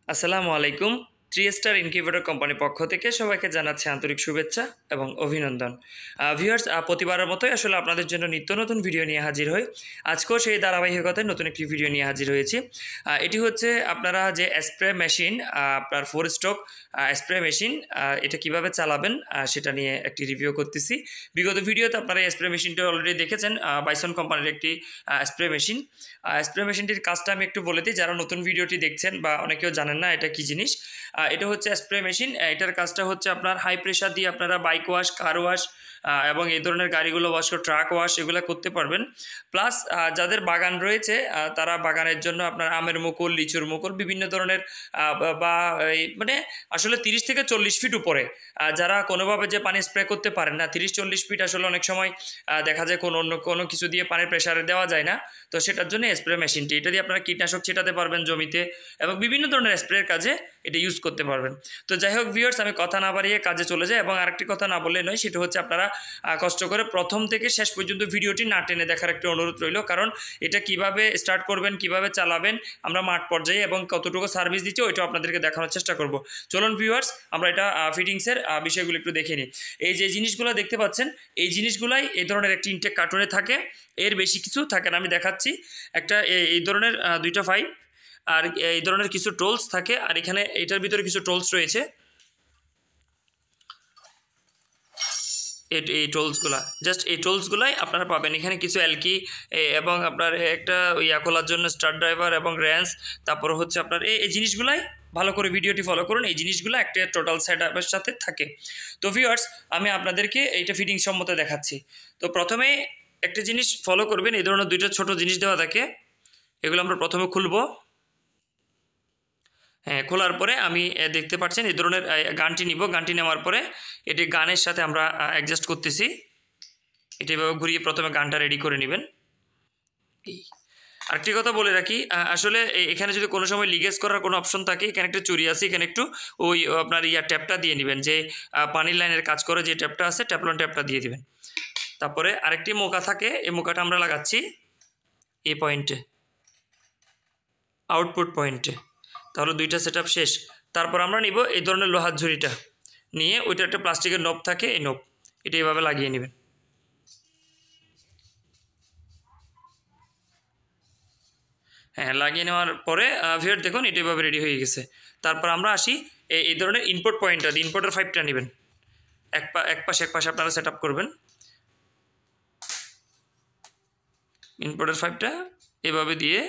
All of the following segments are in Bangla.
আসসালামু আলাইকুম। 3 স্টার ইনকিউবেটর কোম্পানির পক্ষ থেকে সবাইকে জানাচ্ছি আন্তরিক শুভেচ্ছা এবং অভিনন্দন। ভিউয়ার্স, প্রতিবারের মতোই আসলে আপনাদের জন্য নিত্য নতুন ভিডিও নিয়ে হাজির হই। আজকেও সেই ধারাবাহিকতায় নতুন একটি ভিডিও নিয়ে হাজির হয়েছি। এটি হচ্ছে আপনারা যে স্প্রে মেশিন, আপনার 4 স্ট্রোক স্প্রে মেশিন, এটা কিভাবে চালাবেন সেটা নিয়ে একটি রিভিউ করতেছি। বিগত ভিডিওতে আপনারা এই স্প্রে মেশিনটা অলরেডি দেখেছেন, বাইসন কোম্পানির একটি স্প্রে মেশিন। স্প্রে মেশিনটির কাজটা আমি একটু বলে দিই, যারা নতুন ভিডিওটি দেখছেন বা অনেকেও জানেন না এটা কি জিনিস। এটা হচ্ছে স্প্রে মেশিন। এটার কাজটা হচ্ছে আপনার হাই প্রেশার দিয়ে আপনারা বাইক ওয়াশ, কার ওয়াশ এবং এই ধরনের গাড়িগুলো ওয়াশ করে ট্রাক ওয়াশ এগুলো করতে পারবেন। প্লাস যাদের বাগান রয়েছে তারা বাগানের জন্য আপনার আমের মুকুল, লিচুর মুকুল, বিভিন্ন ধরনের বা মানে আসলে 30 থেকে 40 ফিট উপরে যারা কোনোভাবে যে পানি স্প্রে করতে পারেন না, 30-40 ফিট আসলে অনেক সময় দেখা যায় অন্য কোনো কিছু দিয়ে পানির প্রেশারে দেওয়া যায় না। তো সেটার জন্য স্প্রে মেশিনটি, এটা দিয়ে আপনারা কীটনাশক ছিটাতে পারবেন জমিতে এবং বিভিন্ন ধরনের স্প্রের কাজে এটা ইউজ করতে পারবেন। তো যাই হোক ভিউয়ার্স, আমি কথা না বাড়িয়ে কাজে চলে যাই। এবং আরেকটি কথা না বললে নয়, সেটা হচ্ছে আপনারা কষ্ট করে প্রথম থেকে শেষ পর্যন্ত ভিডিওটি না টেনে দেখার একটি অনুরোধ রইল। কারণ এটা কিভাবে স্টার্ট করবেন, কিভাবে চালাবেন, আমরা মাঠ পর্যায়ে এবং কতটুকু সার্ভিস দিচ্ছি ওইটাও আপনাদেরকে দেখানোর চেষ্টা করব। চলুন ভিউয়ার্স, আমরা এটা ফিটিংসের বিষয়গুলো একটু দেখে নিই। এই যে জিনিসগুলো দেখতে পাচ্ছেন, এই জিনিসগুলাই এই ধরনের একটি ইনটেক কার্টুনে থাকে, এর বেশি কিছু থাকে না। আমি দেখাচ্ছি, একটা এই ধরনের 2টা পাইপ আর এই ধরনের কিছু টোলস থাকে, আর এখানে এটার ভিতরে কিছু টোলস রয়েছে। এই টোলসগুলা, জাস্ট এই টোলসগুলাই আপনারা পাবেন এখানে। কিছু এলকি এবং আপনার একটা খোলার জন্য স্টার ড্রাইভার এবং র্যান্স, তারপর হচ্ছে আপনার এই জিনিসগুলাই ভালো করে ভিডিওটি ফলো করুন। এই জিনিসগুলো একটা টোটাল সেট আপের সাথে থাকে। তো ভিউয়ার্স, আমি আপনাদেরকে এইটা ফিটিং সম্মত দেখাচ্ছি। তো প্রথমে একটা জিনিস ফলো করবেন, এই ধরনের 2টা ছোট জিনিস দেওয়া থাকে, এগুলো আমরা প্রথমে খুলবো। হ্যাঁ, খোলার পরে আমি দেখতে পাচ্ছেন এই ধরনের গানটি নিব। গানটি নেওয়ার পরে এটি গানের সাথে আমরা অ্যাডজাস্ট করতেছি। এটি এভাবে ঘুরিয়ে প্রথমে গানটা রেডি করে নেবেন। আরেকটি কথা বলে রাখি, আসলে এখানে যদি কোনো সময় লিগেজ করার কোনো অপশন থাকে, এখানে একটা চুরি আছে, এখানে একটু ওই আপনার ট্যাপটা দিয়ে নেবেন, যে পানির লাইনের কাজ করে যে ট্যাপটা আছে, ট্যাপলন ট্যাপটা দিয়ে দিবেন। তারপরে আরেকটি মোকা থাকে, এই মোকাটা আমরা লাগাচ্ছি এই পয়েন্টে, আউটপুট পয়েন্টে। তাহলে 2টা সেট শেষ। তারপর আমরা নিব এই ধরনের লোহার ঝুড়িটা নিয়ে, ওইটা একটা প্লাস্টিকের নোব থাকে, এই নোব এটা এইভাবে লাগিয়ে নেবেন। হ্যাঁ, লাগিয়ে নেওয়ার পরে ভিউয়ার দেখুন এটা এভাবে রেডি হয়ে গেছে। তারপর আমরা আসি এই ধরনের ইনপুট পয়েন্টটা, ইনপুটের পাইপটা নেবেন, এক পাশে আপনারা সেট করবেন। ইনপুটের পাইপটা এভাবে দিয়ে,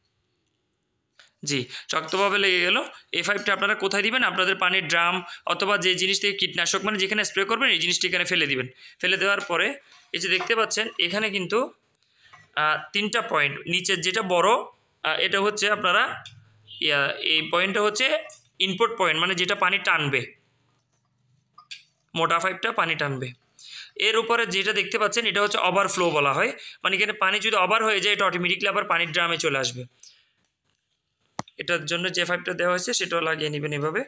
জি শক্তভাবে লেগে গেল। এই পাইপটা আপনারা কোথায় দিবেন? আপনাদের পানির ড্রাম অথবা যে জিনিস থেকে কীটনাশক মানে যেখানে স্প্রে করবেন এই জিনিসটি এখানে ফেলে দিবেন। ফেলে দেওয়ার পরে এই যে দেখতে পাচ্ছেন এখানে কিন্তু 3টা পয়েন্ট, নিচের যেটা বড় এটা হচ্ছে আপনারা এই পয়েন্টটা হচ্ছে ইনপুট পয়েন্ট, মানে যেটা পানি টানবে, মোটা পাইপটা পানি টানবে। এর উপরে যেটা দেখতে পাচ্ছেন এটা হচ্ছে ওভারফ্লো বলা হয়, মানে এখানে পানি যদি ওভার হয়ে যায় এটা অটোমেটিকলি আবার পানির ড্রামে চলে আসবে। এটার জন্য যে পাইপটা দেওয়া হয়েছে সেটাও লাগিয়ে নেবেন এভাবে।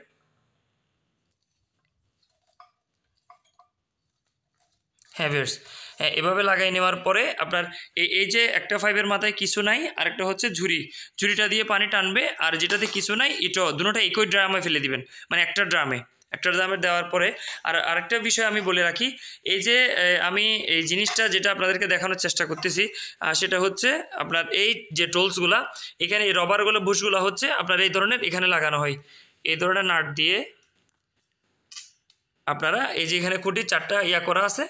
হ্যাঁ ভিউয়ার্স, হ্যাঁ এভাবে লাগাই নেওয়ার পরে আপনার এই যে একটা পাইপের মাথায় কিছু নাই, আরেকটা হচ্ছে ঝুড়িটা দিয়ে পানি টানবে, আর যেটাতে কিছু নাই এটা দুটোটা একই ড্রামে ফেলে দিবেন, মানে একটা ড্রামে দেওয়ার পরে। আর আরেকটা বিষয় আমি বলে রাখি, এই যে আমি এই জিনিসটা যেটা আপনাদেরকে দেখানোর চেষ্টা করতেছি সেটা হচ্ছে আপনার এই যে টোলসগুলা, এখানে এই রবারগুলো বুশগুলো হচ্ছে আপনার এই ধরনের এখানে লাগানো হয়, এই ধরনের নাট দিয়ে আপনারা এই যে এখানে খুঁটি 4টা করা আছে,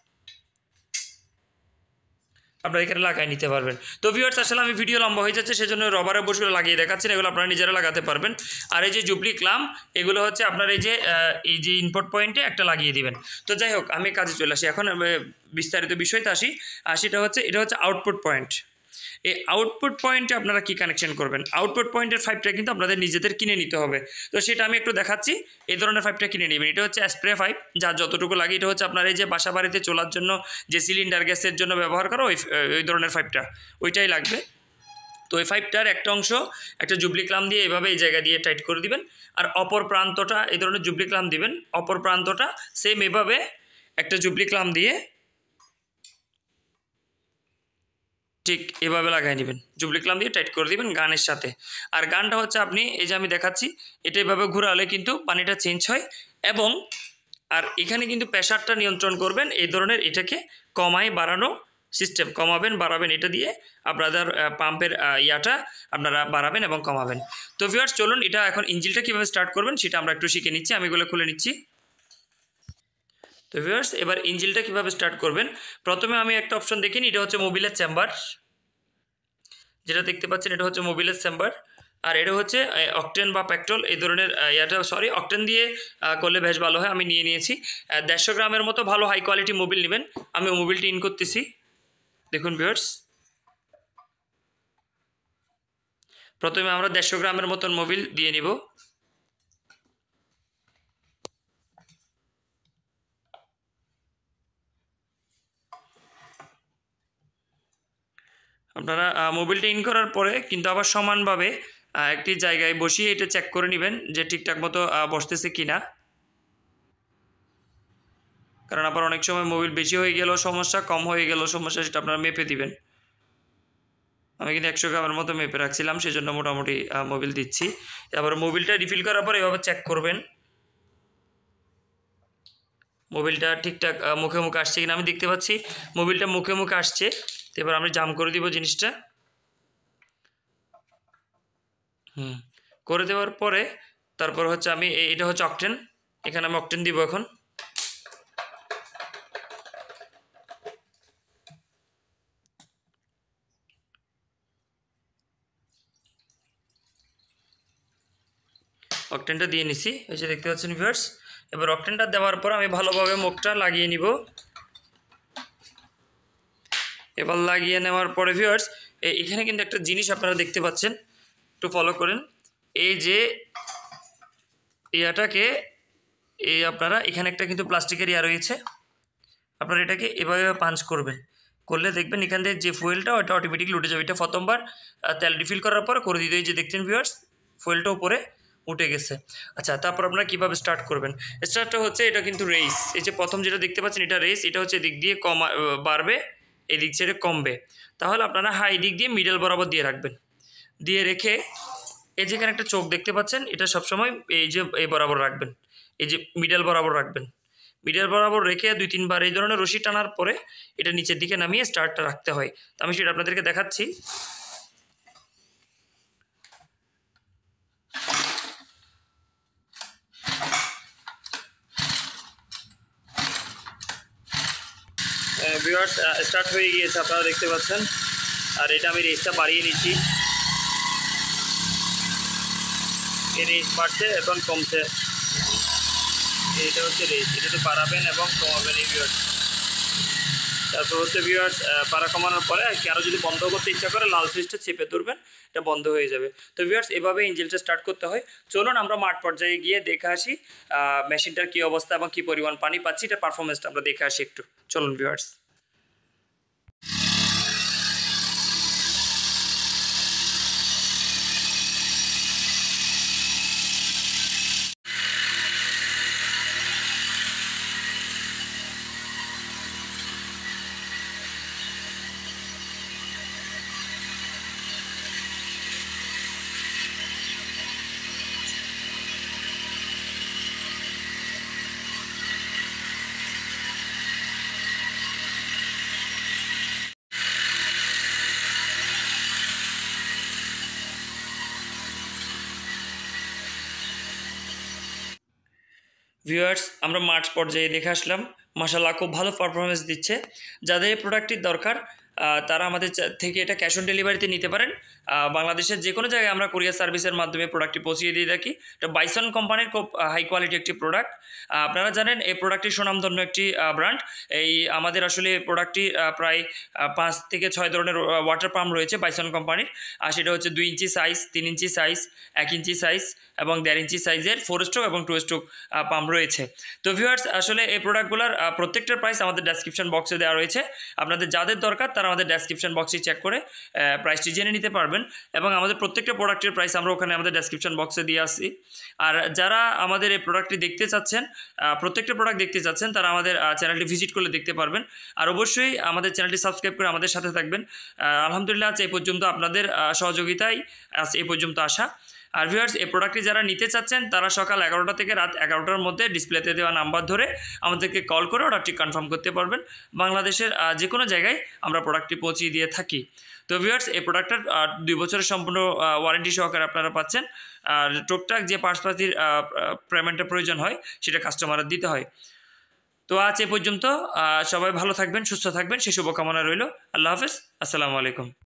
আপনারা এখানে লাগাই নিতে পারবেন। তো ভিউয়ার্স, আসলে আমি ভিডিও লম্বা হয়ে যাচ্ছে সেজন্য রবারের বুশগুলো লাগিয়ে দেখাচ্ছেন, এগুলো আপনারা নিজেরা লাগাতে পারবেন। আর এই যে জুবলি ক্লাম, এগুলো হচ্ছে আপনার এই যে ইনপুট পয়েন্টে একটা লাগিয়ে দিবেন। তো যাই হোক, আমি কাজে চলে আসি এখন, বিস্তারিত বিষয়তে আসি। আর সেটা হচ্ছে এটা হচ্ছে আউটপুট পয়েন্ট। এই আউটপুট পয়েন্টে আপনারা কি কানেকশন করবেন? আউটপুট পয়েন্টের পাইপটা কিন্তু আপনাদের নিজেদের কিনে নিতে হবে। তো সেটা আমি একটু দেখাচ্ছি। এই ধরনের পাইপটা কিনে নেবেন। এটা হচ্ছে স্প্রে পাইপ, যার যতটুকু লাগে। এটা হচ্ছে আপনার এই যে বাসা বাড়িতে চলার জন্য যে সিলিন্ডার গ্যাসের জন্য ব্যবহার করা ওই ধরনের পাইপটা, ওইটাই লাগবে। তো এই পাইপটার একটা অংশ একটা জুবলি ক্লাম দিয়ে এভাবে এই জায়গা দিয়ে টাইট করে দিবেন, আর অপর প্রান্তটা এই ধরনের জুবলি ক্লাম দিবেন, অপর প্রান্তটা সেম এভাবে একটা জুবলি ক্লাম দিয়ে ঠিক এভাবে লাগাই নেবেন, জুবলি ক্লাম দিয়ে টাইট করে দিবেন গানের সাথে। আর গানটা হচ্ছে আপনি এই যে আমি দেখাচ্ছি এটা এভাবে ঘোরালে কিন্তু পানিটা চেঞ্জ হয়। এবং আর এখানে কিন্তু প্রেশারটা নিয়ন্ত্রণ করবেন এই ধরনের, এটাকে কমায় বাড়ানো সিস্টেম, কমাবেন বাড়াবেন এটা দিয়ে আপনাদের পাম্পের ইয়াটা আপনারা বাড়াবেন এবং কমাবেন। তো ভিউয়ার্স চলুন এটা এখন ইঞ্জিনটা কীভাবে স্টার্ট করবেন সেটা আমরা একটু শিখে নিচ্ছি। আমি এগুলো খুলে নিচ্ছি। তো ভিউয়ার্স এবার ইঞ্জিনটা কীভাবে স্টার্ট করবেন, প্রথমে আমি একটা অপশন দেখিনি, এটা হচ্ছে মোবিলের চেম্বার, যেটা দেখতে পাচ্ছেন এটা হচ্ছে মোবিলের চেম্বার। আর এটা হচ্ছে অকটেন বা পেট্রোল এই ধরনের ইয়াটা, সরি অকটেন দিয়ে করলে বেশ ভালো হয়। আমি নিয়ে নিয়েছি 150 গ্রামের মতো ভালো হাই কোয়ালিটি মোবিল নেবেন। আমি মোবিলটি ইন করতেছি, দেখুন ভিউয়ার্স। প্রথমে আমরা 150 গ্রামের মতন মোবিল দিয়ে নিব। আপনারা মোবিলটা ইন করার পরে কিন্তু আবার সমানভাবে একটি জায়গায় বসিয়ে এটা চেক করে নেবেন যে ঠিকঠাক মতো বসতেছে কিনা, কারণ আবার অনেক সময় মোবিল বেশি হয়ে গেল সমস্যা, কম হয়ে গেল সমস্যা, সেটা আপনারা মেপে দিবেন। আমি কিন্তু 100 গ্রামের মতো মেপে রাখছিলাম, সেজন্য মোটামুটি মোবিল দিচ্ছি। তারপর মোবিলটা রিফিল করার পর এভাবে চেক করবেন মোবিলটা ঠিকঠাক মুখে মুখে আসছে কিনা। আমি দেখতে পাচ্ছি মোবিলটা মুখে মুখে আসছে। তো এবার আমি জাম করে দিব জিনিসটা। করে দেওয়ার পরে তারপর হচ্ছে আমি এটা হচ্ছে অকটেন, এখানে আমি অকটেন দিব এখন। অকটেনটা দিয়ে নিছি, এই যে দেখতে পাচ্ছেন ভিউয়ার্স। এবার অকটেনটা দেওয়ার পর আমি ভালোভাবে মুখটা লাগিয়ে নিব। এবার লাগিয়ে নেওয়ার পরে ভিউয়ার্স এখানে কিন্তু একটা জিনিস আপনারা দেখতে পাচ্ছেন, একটু ফলো করেন। এই যে ইয়াটাকে এই আপনারা এখানে একটা কিন্তু প্লাস্টিকের ইয়া রয়েছে, আপনারা এটাকে এভাবে পাঞ্চ করবেন, করলে দেখবেন এখান থেকে যে ফুয়েলটা ওটা অটোমেটিকলি উঠে যাবে। এটা প্রথমবার তেল রিফিল করার পর করে দিতে, এই যে দেখছেন ভিউয়ার্স ফুয়েলটা উপরে উঠে গেছে। আচ্ছা তারপর আপনারা কীভাবে স্টার্ট করবেন, স্টার্টটা হচ্ছে এটা কিন্তু রেস, এই যে প্রথম যেটা দেখতে পাচ্ছেন এটা রেস, এটা হচ্ছে দিক দিয়ে বাড়বে, এই দিক ছেড়ে কমবে। তাহলে আপনারা হাই দিক দিয়ে মিডল বরাবর দিয়ে রাখবেন, দিয়ে রেখে এই যেখানে একটা চোখ দেখতে পাচ্ছেন এটা সবসময় এই যে এই বরাবর রাখবেন, এই যে মিডল বরাবর রাখবেন। মিডল বরাবর রেখে 2-3 বার এই ধরনের রশি টানার পরে এটা নিচের দিকে নামিয়ে স্টার্টটা রাখতে হয়। তো আমি সেটা আপনাদেরকে দেখাচ্ছি। ভিউয়ার্স স্টার্ট হয়ে গিয়েছে, আপনারা দেখতে পাচ্ছেন। আর এটা আমি রেসটা বাড়িয়ে নিচ্ছি, এই রেস বাড়ছে এখন কমছে, এটা হচ্ছে রেস, এটাতে বাড়াবেন এবং কমাবেন এই ভিউয়ার্স। তারপর হচ্ছে ভিউয়ার্স পাড়া কমানোর পরে আরও যদি বন্ধ করতে ইচ্ছা করে লাল সুইচটা চেপে ধরবেন, এটা বন্ধ হয়ে যাবে। তো ভিউয়ার্স এভাবে ইঞ্জিনটা স্টার্ট করতে হয়। চলুন আমরা মাঠ পর্যায়ে গিয়ে দেখে আসি মেশিনটার কী অবস্থা এবং কী পরিমাণ পানি পাচ্ছি, এটা পারফরমেন্সটা আমরা দেখে আসি একটু। চলুন ভিউয়ার্স। ভিউয়ার্স আমরা মাঠ পর্যায়ে দেখে আসলাম, মাশাআল্লাহ খুব ভালো পারফরমেন্স দিচ্ছে। যাদের এই প্রোডাক্টটির দরকার তারা আমাদের থেকে এটা ক্যাশ অন ডেলিভারিতে নিতে পারেন। বাংলাদেশের যে কোনো জায়গায় আমরা কুরিয়ার সার্ভিসের মাধ্যমে প্রোডাক্টটি পৌঁছিয়ে দিয়ে থাকি। এটা বাইসন কোম্পানির খুব হাই কোয়ালিটি একটি প্রোডাক্ট। আপনারা জানেন এই প্রোডাক্টটি সুনামধন্য একটি ব্র্যান্ড। এই আমাদের আসলে প্রোডাক্টটি প্রায় 5 থেকে 6 ধরনের ওয়াটার পাম্প রয়েছে বাইসন কোম্পানির। আর সেটা হচ্ছে 2 inch size, 3 inch size, 1 inch size এবং 1.5 ইঞ্চি সাইজের 4 স্ট্রোক এবং 2 স্ট্রোক পাম্প রয়েছে। তো ভিউয়ার্স আসলে এই প্রোডাক্টগুলোর প্রত্যেকটার প্রাইস আমাদের ডেসক্রিপশন বক্সে দেওয়া রয়েছে। আপনাদের যাদের দরকার তারা আমাদের ডেসক্রিপশন বক্সে চেক করে প্রাইসটি জেনে নিতে পারবেন। পারবেন এবং আমাদের প্রত্যেকটা প্রোডাক্টের প্রাইস আমরা ওখানে আমাদের ডেসক্রিপশন বক্সে দিয়ে আসি। আর যারা আমাদের এই প্রোডাক্টটি দেখতে চাচ্ছেন, প্রত্যেকটা প্রোডাক্ট দেখতে চাচ্ছেন, তারা আমাদের চ্যানেলটি ভিজিট করলে দেখতে পারবেন। আর অবশ্যই আমাদের চ্যানেলটি সাবস্ক্রাইব করে আমাদের সাথে থাকবেন। আলহামদুলিল্লাহ আজ এই পর্যন্ত আপনাদের সহযোগিতায় আজ এই পর্যন্ত আসা। আর ভিউয়ার্স, এই প্রোডাক্টটি যারা নিতে চাচ্ছেন তারা সকাল 11টা থেকে রাত 11টার মধ্যে ডিসপ্লেতে দেওয়া নাম্বার ধরে আমাদেরকে কল করে অর্ডারটি কনফার্ম করতে পারবেন। বাংলাদেশের যে কোনো জায়গায় আমরা প্রোডাক্টটি পৌঁছিয়ে দিয়ে থাকি। তো ভিউয়ার্স, এই প্রোডাক্টটার 2 বছরের সম্পূর্ণ ওয়ারেন্টি সহকারে আপনারা পাচ্ছেন। আর টুকটাক যে পার্টসপাতির পেমেন্টের প্রয়োজন হয় সেটা কাস্টমারের দিতে হয়। তো আজ এ পর্যন্ত, সবাই ভালো থাকবেন, সুস্থ থাকবেন, সেই শুভকামনা রইল। আল্লাহ হাফেজ, আসসালামু আলাইকুম।